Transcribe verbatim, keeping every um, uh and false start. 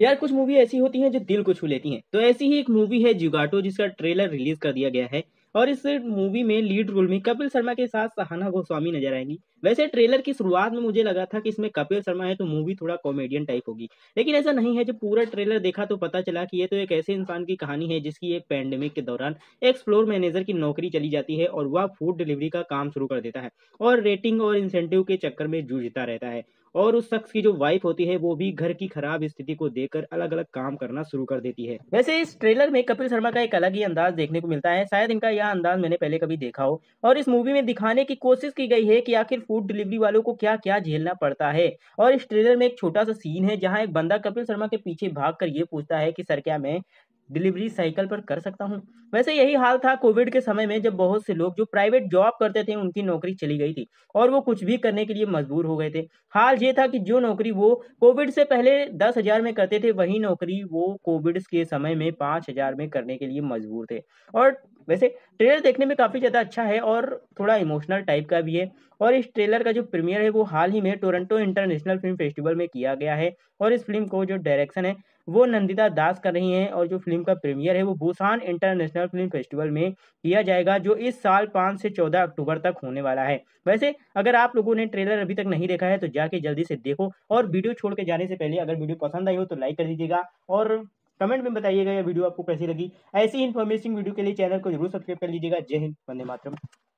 यार कुछ मूवी ऐसी होती हैं जो दिल को छू लेती हैं। तो ऐसी ही एक मूवी है जुगाटो, जिसका ट्रेलर रिलीज कर दिया गया है। और इस मूवी में लीड रोल में कपिल शर्मा के साथ सहाना गोस्वामी नजर आएंगी। वैसे ट्रेलर की शुरुआत में मुझे लगा था कि इसमें कपिल शर्मा है तो मूवी थोड़ा कॉमेडियन टाइप होगी, लेकिन ऐसा नहीं है। जब पूरा ट्रेलर देखा तो पता चला कि ये तो एक ऐसे इंसान की कहानी है जिसकी एक पैंडेमिक के दौरान एक फ्लोर मैनेजर की नौकरी चली जाती है और वह फूड डिलीवरी का काम शुरू कर देता है और रेटिंग और इंसेंटिव के चक्कर में जूझता रहता है। और उस शख्स की जो वाइफ होती है वो भी घर की खराब स्थिति को देखकर अलग अलग काम करना शुरू कर देती है। वैसे इस ट्रेलर में कपिल शर्मा का एक अलग ही अंदाज देखने को मिलता है, शायद इनका यह अंदाज मैंने पहले कभी देखा हो। और इस मूवी में दिखाने की कोशिश की गई है कि आखिर फूड डिलीवरी वालों को क्या क्या झेलना पड़ता है। और इस ट्रेलर में एक छोटा सा सीन है जहां एक बंदा कपिल शर्मा के पीछे भागकर ये पूछता है कि सर क्या मैं डिलीवरी साइकिल पर कर सकता हूँ। वैसे यही हाल था कोविड के समय में, जब बहुत से लोग जो प्राइवेट जॉब करते थे उनकी नौकरी चली गई थी और वो कुछ भी करने के लिए मजबूर हो गए थे। हाल ये था कि जो नौकरी वो कोविड से पहले दस हजार में करते थे, वही नौकरी वो कोविड के समय में पांच हजार में करने के लिए मजबूर थे। और वैसे ट्रेलर देखने में काफी ज्यादा अच्छा है और थोड़ा इमोशनल टाइप का भी है। और इस ट्रेलर का जो प्रीमियर है वो हाल ही में टोरंटो इंटरनेशनल फिल्म फेस्टिवल में किया गया है। और इस फिल्म को जो डायरेक्शन है वो नंदिता दास कर रही हैं और जो फिल्म का प्रीमियर है वो बुसान इंटरनेशनल फिल्म फेस्टिवल में किया जाएगा, जो इस साल पाँच से चौदह अक्टूबर तक होने वाला है। वैसे अगर आप लोगों ने ट्रेलर अभी तक नहीं देखा है तो जाके जल्दी से देखो, और वीडियो छोड़ के जाने से पहले अगर वीडियो पसंद आई हो तो लाइक कर दीजिएगा और कमेंट में बताइएगा ये वीडियो आपको कैसी लगी। ऐसी इन्फॉर्मेशन वीडियो के लिए चैनल को जरूर सब्सक्राइब कर लीजिएगा। जय हिंद, वंदे मातरम।